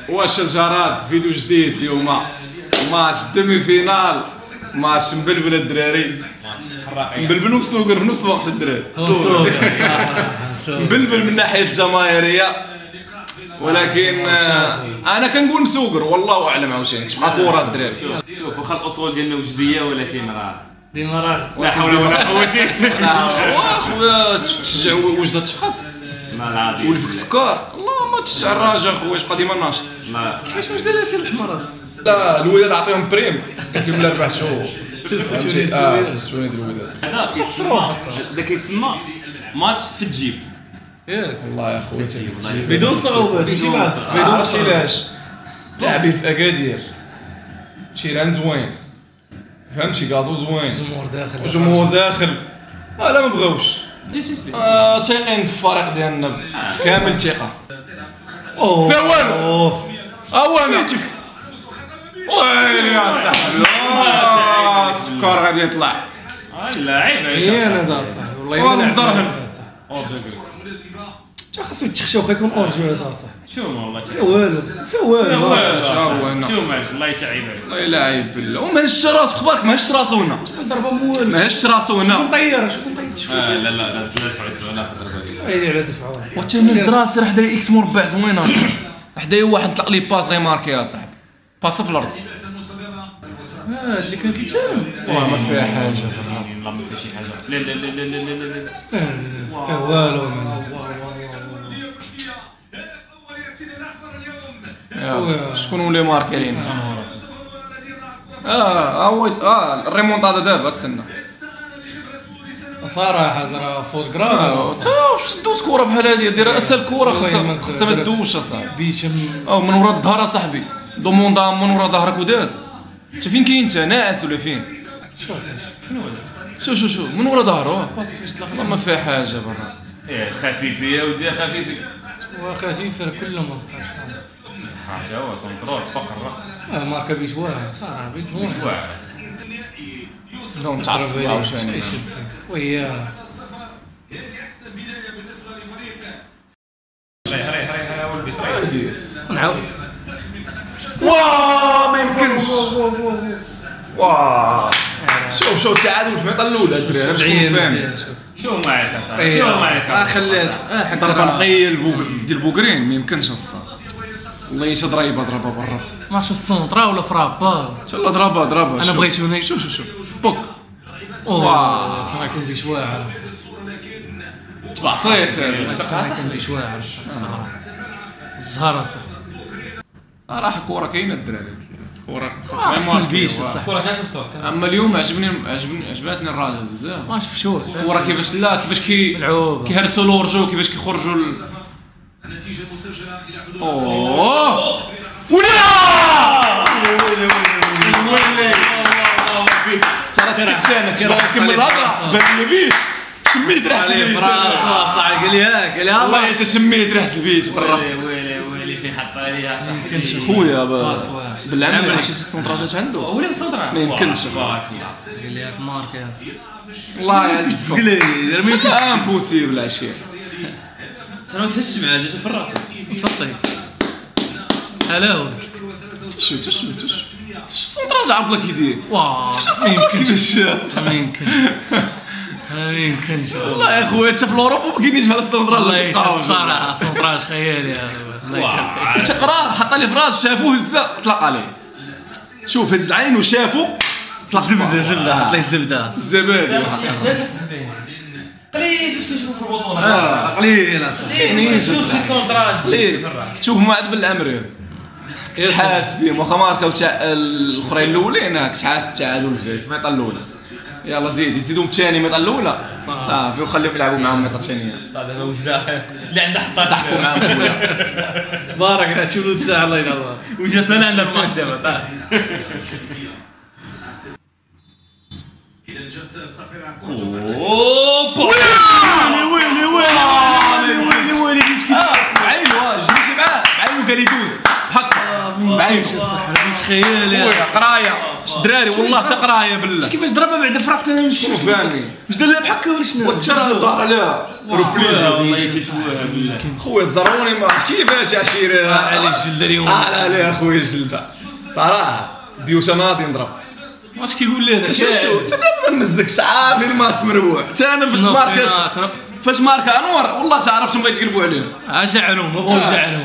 وشجرات فيديو جديد اليوم. ماتش ديمي فينال، ماتش مبلبل الدراري، مبلبل ومسوقر في نفس الوقت الدراري. مبلبل من ناحيه الجماهيريه، ولكن انا كنقول مسوقر والله اعلم عاوتاني مع كره الدراري. شوف واخا الاصول ديالنا وجديه ولكن راه ديما راه لا حول ولا قوه واخا تشجع وجده تفخص والفك سكر، الله ما تشجع الراجل خويا تبقى ديما ناشط. كيفاش واش دار لابسين الاحمر؟ لا الوداد عطيهم بريم، قلت لهم لا 4 شهور. فهمتي؟ شنو هاد الوداد هذا كيتسمى، هذا كيتسمى ماتش في الجيب. ياك والله يا خويا بدون صعوبات ماشي معاه. ما عرفتش علاش لاعبين في اكادير تيران زوين، فهمتي؟ كازو زوين، جمهور داخل وجمهور داخل، لا ما بغاوش. تايقين في الفريق ديالنا كامل ثقه. فيها والو انا ويلي يا صاحبي السكر غادي يطلع. اللاعب انا دا صاحبي والله مزرهن. تا خاصو يتخشاو خا يكون اورجو هذا صاحبي. شو والله فيها والو فيها والو. شو مالك الله يتعيب عليك. الله يلعب بالله وما هزش راسو، خبارك ما هزش راسو هنا، ضربه موالو ما هزش راسو هنا. نطير شوف نطير شوف لا لا دفعت ولا ضربه. ويلي على دفعه وتمز راسي راه حدايا اكس مربع زوينه اصاحبي، حدايا واحد طلق لي باس غير ماركي يا صاحبي، باس في الارض. اللي كان كيتسالم والله ما فيها حاجه، والله ما فيها شي حاجه. لا لا لا لا لا لا فيها والو. شكون ولي ماركرين؟ هو الريمونتادا دابا تسنى صراحه راه فوز كراف. واش دوز كره بحال هادي دير اسهل كره، خاصها ما تدوش اصاحبي. بيتم من ورا الظهر اصاحبي، دوموندا من ورا ظهرك وداز. انت فين كاين انت ناعس ولا فين؟ شو من ورا ظهره ما فيها حاجه برا. خفيفه يا ودي خفيفه. هو خفيف كل ما حتى هو كونترول بقره. ماركا بيت واعر صراحه بيت واعر. بداو متعصبين عاوتاني وياه. ريح والبيت نعاود. واه ما يمكنش. واه شوف تعادل في الميطه الاولى الدراري باش فاهم. شو معاك اصاحبي شو معاك؟ خليت ضربه نقيه ديال بوكرين ما يمكنش الصاد. والله ايش ضريبه برا ما شوف السونطرا ولا فرابا. ان شاء الله ضربه انا بغيت شوني. شوف بوك. واه كان يكون بيش واعر تبعصيص كان بيش واعر الزهره صراحه كره كاينه الدراري، كره خاصها البيش الكره كاش الصوت. اما اليوم عجبتني الراجل بزاف. ما شفتوش الكره كيفاش كيفاش كيهرسوا لورجو، كيفاش كيخرجوا النتيجة المسجلة إلى حدود ويلي ترى سكت انا كنكمل الهضره بان لي بيت شميت ريحه البيت. قال لي والله انت شميت ريحه البيت برا. ويلي فين حطها لي يا صاحبي. كنت خويا بالعمل ماشي السونطراجات عنده ولا سونطرا ما يمكنش. قال لي هاد الماركه يا الله يعزك قال لي امبوسيبل عشيه. ترى ما تهزش معاه جات في الراس مسطي حلاوه. شو سونطراج عبد الله كيدير. واه شو سونطراج كيفاش ما يمكنش والله يا خويا انت في اوروبا ما كاينيش بحال السونطراج. الله يشوف صراحه سونطراج خيالي يا الله يشوف. انت قرا حط لي في راسو شافوه هزه طلق عليه. شوف هز عينو شافو طلق زبده حط لي الزبده الزبادي قليل فاش كنشوفو في البطوله. قليل قليل شوف شي سونطراج قليل تشوف معاد بالامر كنت حاس بهم واخا ماركاو الاخرين الاولين كنت حاس التعادل جاي في الميطه الاولى. يلا يزيدوا الثاني الميطه الاولى صافي وخليهم يلعبوا معاهم الميطه الثانيه. صافي هذا وجده اللي عنده حطات ضحكوا معاهم شويه. بارك الله تشوف له ساعه الله يجعلها وجا سنه عندنا الماتش دابا صافي. إذا جت صفيرة ويلي بعينو جريتي معاه بعينو قال يدوز هكا بعينو صح خيالي قرايه دراري والله تقرايا بالله كيفاش ضربها بعدا في راسك انا نشوف فهمني واش دار لها بحال هكا ولا شنو وتشرد الدار عليها روبليزي والله تيشوها بالله خويا الزروني ما عرفتش كيفاش يا شيرين على الجلده اليوم على اخويا الجلده صراحه بيوتا ناضي نضرب واش كيقول لي هذا شوف انت ما نزكش عارف الماس مروح حتى انا فاش ماركا انور والله تعرفتهم غيتقلبوا عليهم جعلهم بغاو جعلهم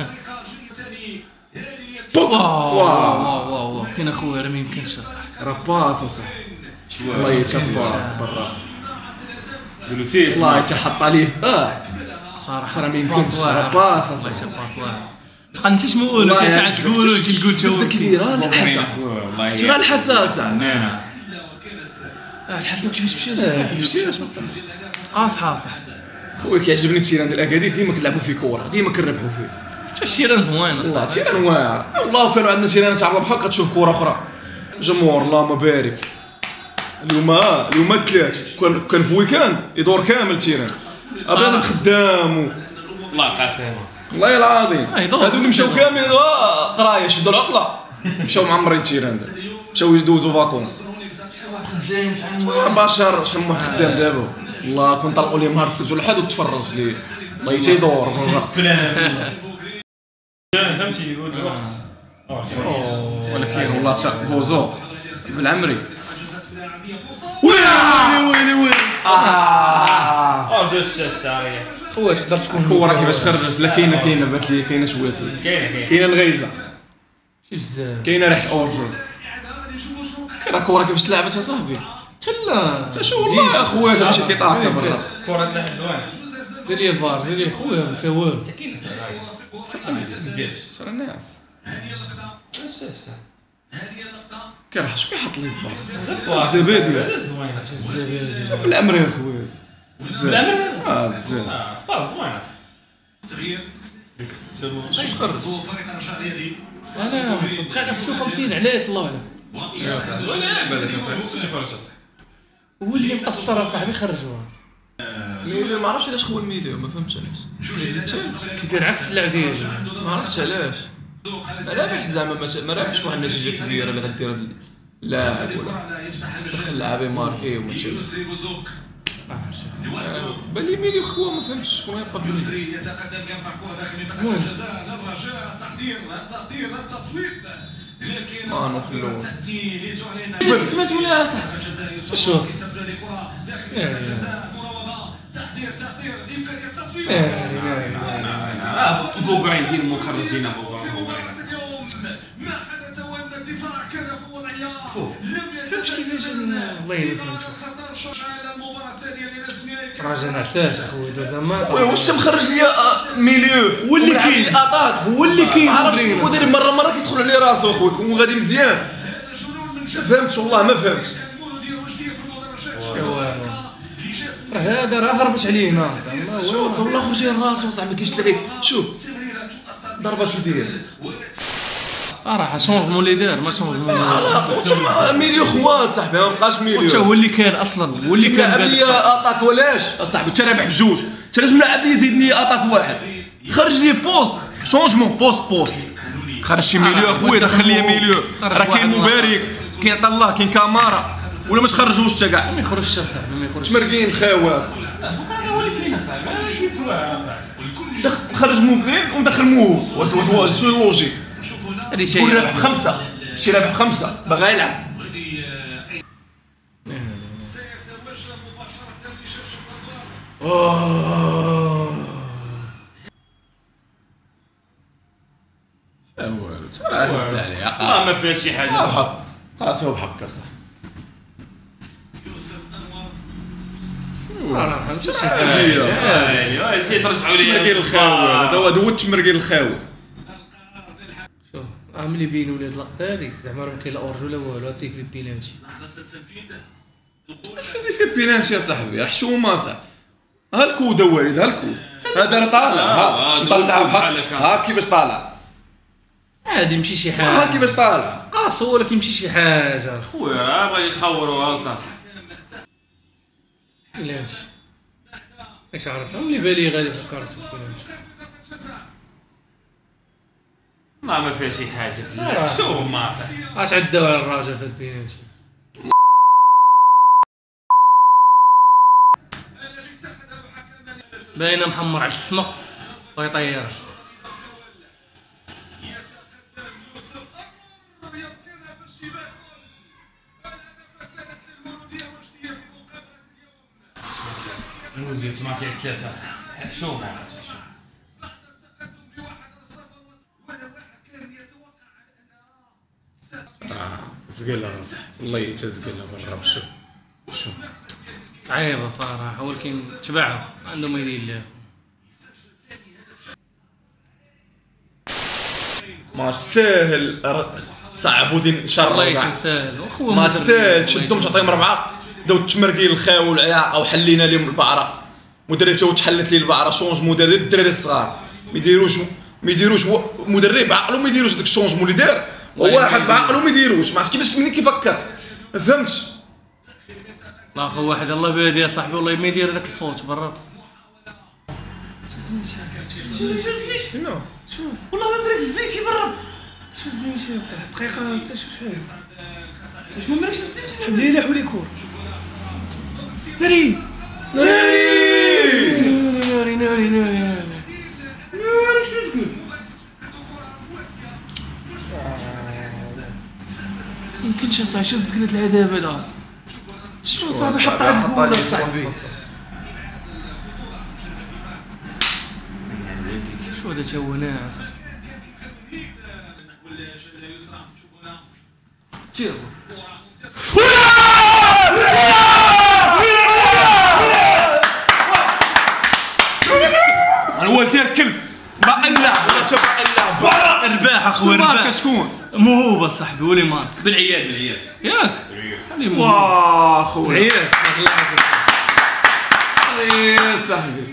واو واو واو كاين اخويا راه ما يمكنش اصاحبي راه باص اصاحبي والله يتباص بالراس قولوا سيس والله يتحط عليه صراحه راه ما يمكنش راه باص اصاحبي باص واعر شقا انت شمول كي ساعه تقول كي تقول شوف داك كيدير الحسن والله ترى الحساسه الحسن كيفاش مشى قاصحه خويا كيعجبني التيران ديال اكادير ديما كنلعبوا فيه كره ديما كنربحوا فيه حتى الشيران زوينه والله تيران واعر والله كانوا عندنا تيران تاع بحال كتشوف كره اخرى جمهور اللهم بارك اليوم الثلاث كان في ويكاند يدور كامل تيران بنادم خدام الله قاسم والله العظيم يدور. هادو اللي مشاو كاملين قرايه شدوا العطله مشاو معمرين تيران مشاو يدوزوا فاكونس بشر شحال من واحد خدام دابا والله كون طلقوا لي نهار السبت ولا حد وتفرج ليه الله تيدور فهمتي يقول الوقت ولكن والله تا بوزو بالعمري ويلي جوج الشعريه خويا تقدر تكون كره كيفاش خرجت لا كاينه بات لي كاينه شويه كاينه الغيزه شي بزاف كاينه ريحه اورجو راه كره كيفاش تلعبت اصاحبي تلا تا شو والله اخويا هادشي كيطاكا برا كره تلعب زوينه دير لي الفار دير لي خويا ما فيها والو ترى الناس كيرحش كيحط لي الباص الزبادي زوينه بالعمري يا خويا بالعمر بزاف زوينه تغيير شوف خرج فريق الرجاء الرياضي انا دقيقه 56 علاش الله اعلم ولا هذاك شوف هو اللي مقصر اصاحبي خرجوها ميليو ما عرفتش علاش خويا الميليو ما فهمتش علاش كيدير عكس اللعب ديالو ما عرفتش علاش ما رابحش زعما ما رابحش واحد النتيجه كبيره اللي غدير هاد اللاعب ولا دخل لاعبين ماركي وما تشي بالي ميليو خويا ما فهمتش شكون يبقى في يسري يتقدم يرفع كره داخل منطقه الجزاء للرجاء تحضير التصويب لكن نخلو تاتي لتعلن تما تولي على صاحبي شوف داخل الجزاء مراوغه تحضير امكانيه التصويب بوغاين ديال مخرجين بوغاين اليوم ما حدث وان الدفاع كان في وضعيه لم كيفاش الله يفهمك خطر شوش على المباراه الثانيه لنصف نهائي راجل نعساش اخويا دوز ما واش تمخرج ليا ميليو هو اللي كاين اتاك هو اللي كاين عرفت شنو داير مره كيدخل عليه راسو اخويا كون غادي مزيان ما فهمتش والله ما فهمتش هذا راه هربت علينا زعما شوف والله خرج ليه راسو زعما كيشتري شوف ضربات يدير صراحه شونجمون اللي دار ما شونجمون ميليو خوا صاحبي ما بقاش ميليو هو اللي كان اصلا هو اللي كان ملعب لي اتاك ولاش اصاحبي انت رابح بجوج انت لازم ملعب لي يزيدني اتاك واحد خرج لي بوست شونجمون بوست خرج شي ميليو اخويا دخل لي ميليو راه كاين مبارك كاين طلاه كاين كامارا ولا ما تخرجوش حتى كاع ما يخرجش صاحبي ما يخرجش تمرقين خواص هو اللي كاين اصاحبي كيسوا اصاحبي خرج مبين ومدخل موهوب وهذا شو اللوجيك هذه كل شيء رابح بخمسه شي رابح بخمسه باغي يلعب والو ترى هز عليها ما فيها شي حاجه خلاص هو بحق صح صراحه ماشي شي حاجه شي ترجعوا لي تمرقين الخاوي هذا هو دوت تمرقين الخاوي شوف ملي بين ولاد اللقطه هذيك زعما راه ما كاين لا اورجو لا والو سيف لي بينالتي شنو دي في بينالتي يا صاحبي راه حشومه صاحبي ها الكود والد ها الكود هذا راه طالع ها نطلع بحال ها كيفاش طالع عادي ماشي شي ها حاجه كيفاش طالع قاصو ولكن ماشي شي حاجه خويا راه بغا يخوروها وصافي بينالتي اش عرف اللي بالي غادي فكرت ما فيها شي حاجه صراحة. شو ما صح غتعداو على الراجل في البينالتي. باينه محمر على السما ويطير. المدير ما كاين ثلاثه شو ما زقلها والله يتزقلها برا. شو صعيبه صراحه ولكن تبعوا عندهم ما يدير لها. ماتش ساهل صعب ودين شر والله كاع. شي ساهل واخويا ما ساهل شدهم تعطيهم 4 بداو تمرقين الخاو والعياقه وحلينا لهم البعره. مدرب تو تحلت لي البعره شونج مدرب الدراري الصغار ما يديروش مدرب عقلو ما يديروش داك الشونجمون اللي دار وواحد بعقلو ما يديروش. ما عرفتش كيفاش منين كيفكر ما فهمتش. لا اخو واحد الله بادي يا صاحبي والله ما يدير هذاك الفوت برا. شنو والله ما مركز زنيتي برا. شو زنيتي يا صاحبي دقيقه انت شو شحال واش ما مركز زنيتي سحب لي لي كور. ناري شنو تقول يمكنش اصاحبي شو زقلت العذاب هذا. شنو صاحبي حط على الجول صاحبي. شو هذا تا هو ناعس تيرو. انا ولدي الكلب ما الا ولا تشوف الا رباح اخويا رباح. شكون موهوبه صاحبي ولي مارك بالعياد ياك صاحبي واه خويا عيال يا صاحبي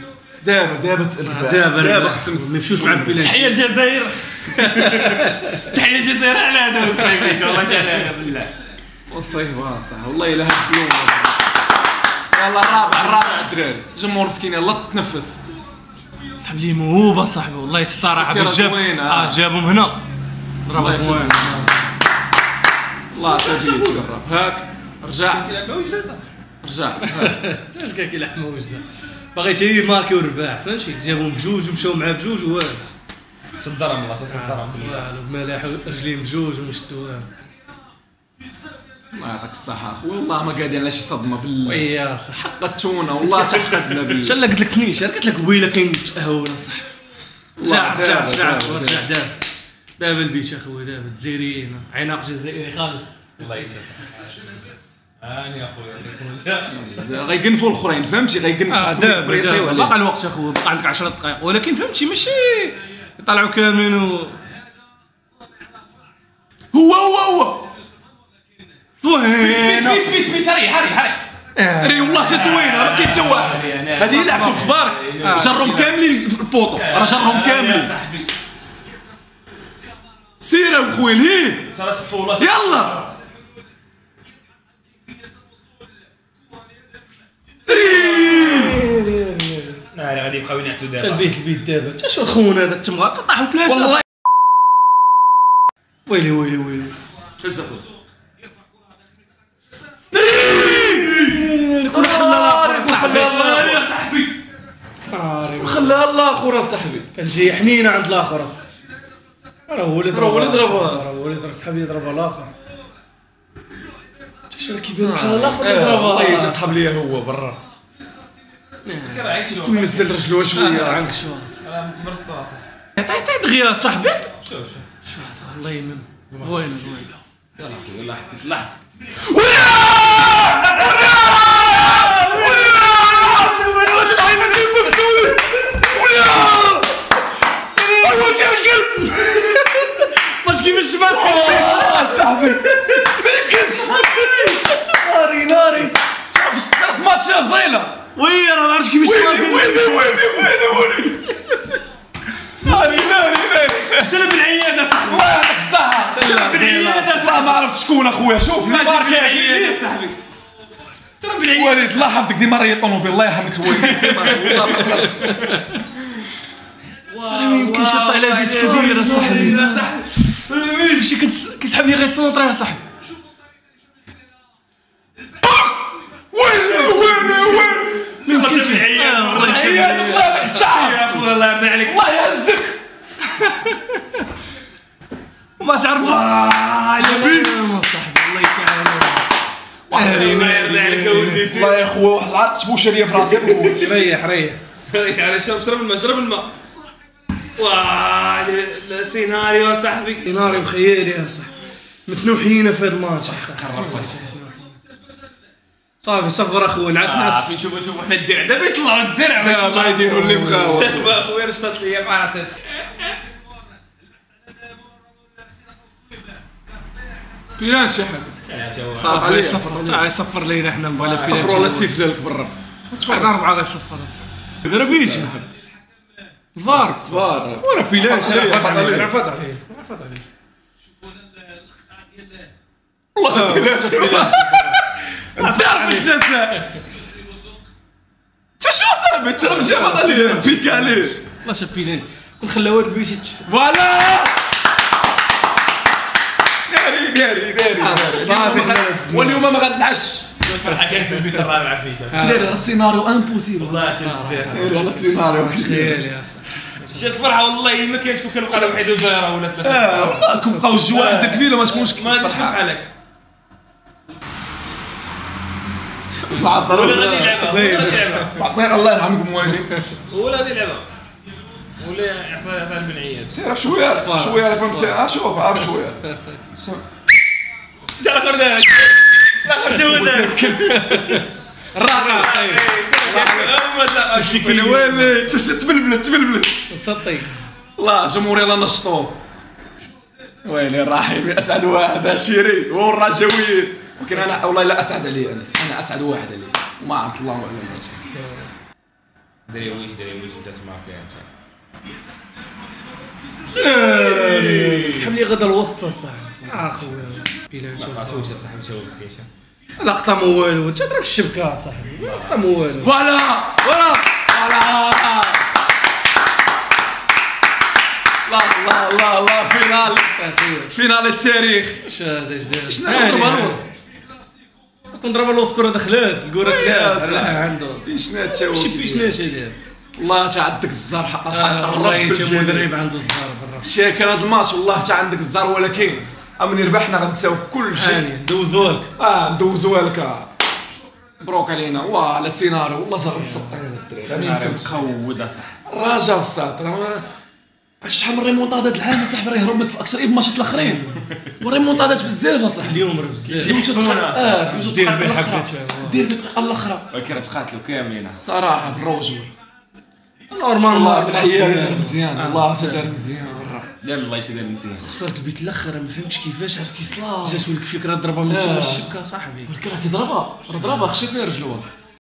دابا خصهم ما يمشوش مع البلاد. تحيه الجزائر تحيه الجزائر على هذا ان شاء الله شاء بالله والصيف واصح والله الا هاد اليوم. يلا الرابع الدراري جمهور مسكين يلا تنفس. صاحبي لي موهوبه صاحبي والله الصراحه باش جاب جابهم هنا ضربه زوين. الله تجي تجرب هاك رجع اش كان كيلحموا وجده باغي تي ماركي ورباح فهمتي جابهم بجوج ومشاو مع بجوج والو صدرهم والله صدرهم والو ملاح رجلين بجوج ومشتو الله يعطيك الصحة اخويا والله ما قادين على شي صدمة بالله. ويا صح حقتونا والله تحقدنا بالله. شلا قلت لك فنيش قلت لك ويلا كاين تاهونا صح. رجع دابا البيت اخويا دابا الجزائريين عناق جزائري خالص. الله يسلمك هاني اخويا غيقنفوا الاخرين فهمتي غيقنفوا دابا باقي الوقت اخويا باقي عندك 10 دقائق ولكن فهمتي ماشي يطلعوا كاملين هو وين بيس هاري ري والله تا زوينه ما كاين حتى واحد. هذه لعبتوا في اخبارك جرهم كاملين في البوطو راه جرهم كاملين. سير خويا الهي يلا ناري غادي يبقاو ينعسوا دابا. البيت دابا انت شو خونا هذا تما طاحوا ثلاثه والله. ويلي هز اخويا خليها الله اخو صاحبي كان جاي حنينه عند الاخر راه هو اللي ضرب صاحبي يضربها الاخر. انت شو كيبان بحال الاخر يضربها والله جا صحاب ليا هو برا نزل رجلو شويه عنك شو مرست راسك عطيت دغيا صاحبي شوف الله يمن وين يلا اخويا الله يحفظك الله يحفظك واش كيفاش شباب صاحبي ما يمكنش ناري شوف ماتش زينه وي راه ما عرفتش كيفاش ويلي ناري سلم العياده صاحبي الله يعطيك الصحة سلم بالعياده صاحبي ما عرفت شكون اخويا شوف ما جاب العياده صاحبي ترى بالعياده وليد الله يحفظك ديما راه الطوموبيل الله يرحمك الوالد والله ما نقدرش ما يمكنش على بيت كبير صاحبي شحال غير سونطري يا صاحبي. وين تجي عيال الله يعطيك الصحة يا اخويا الله يرضي عليك الله يهزك ما تعرفوا يبي صاحبي الله يسعدك. الله يرضي عليك ولدي والله يا خويا واحد العرض تبوشة ليا في راسي ريح على شرب الماء واه السيناريو صاحبي سيناريو خيالي يا صاحبي. متنوحين في هذا الماتش صافي صفر اخويا نعس شوف احنا الدرع دابا يطلعوا الدرع ما يديروا اللي بغاو اخويا رشطت ليا مع راسي بيران شي حاجة صافي عليه صفر لينا حنا نبغي صفر ولا سيف لك برا تفرق 4 غيصفر ضربيش الفار ورا بيلان رفض عليه والله شوف بيلان ضرب الجزاء انت شو صاحبي انت راه ماشي فاضل عليه بيك عليه الله شاف بيلان كون خلاو هاد البيت فوالا ناري صافي واليوم ما غنعش الفرحه كانت في البيت الرابع فيه دراري راه سيناريو امبوسيبل والله والله سيناريو خيالي يا شات فرحه والله ما كاين تكون كنبقى على 1-0 ولا 3 والله كنبقاو الجواهد كبيره ما تكونش ما عنديش حق عليك مع ولا الضرورة غادي يلعبها بعطينا الله يرحمكم موالي ولا غادي يلعبها ولا يحضر بن عياد سير شويه على فهم ساعه شوف عارف شويه انت الاخر دارك الاخر شو دارك الرابع لا ويلي تبلبلت مسطي الله جمهور يلا نشطو ويلي الرحيم اسعد واحد هاشيري هو الرجاويين ولكن انا والله لا اسعد عليه انا اسعد واحد عليه وما عرفت الله اعلم دري ويش انت تسمع فيها انت شحال لي غدا الوسط صاحبي اخويا بيلان ما عرفتوش صاحبي مشاو مسكين لقطه مو والو تضرب الشبكه صاحبي لقطه مو والو ولا الله فينال التاريخ هذا جديد شنو نضرب الوسط كنضرب الوسط كره دخلت الكره يا ثلاث سلام. عنده فيشنا تا ماشي بيشناش هذا والله تا عندك الزهر حق والله انت مدرب عنده الزهر برا شي كان هذا الماتش والله تا عندك الزهر ولكن امني ربحنا غنساو كل شيء هاني دوزولك ندوزوها لك مبروك علينا واه على سيناريو والله غنتصدق انا الدراري مقود صح الراجل الساط شحال من ريمونطادات العام اصاحبي راه يهرب لك في اكثر الماتشات الاخرين وريمونطادات بزاف اصاحبي اليوم راه بزاف بيوجد بيوجد دير دقيقه بحال الاخرى دير بالدقيقه الاخرى ولكن تقاتلوا كاملين صراحه بالرجل نورمال والله ما بالعيال دار مزيان والله دار مزيان برا لا الله يسلم مزيان خسرت البيت الاخر ما فهمتش كيفاش كيصلا جات ولك فكره ضربه من تما الشبكه صاحبي ولكن راه كيضربها راه ضربها خشي فيها رجلو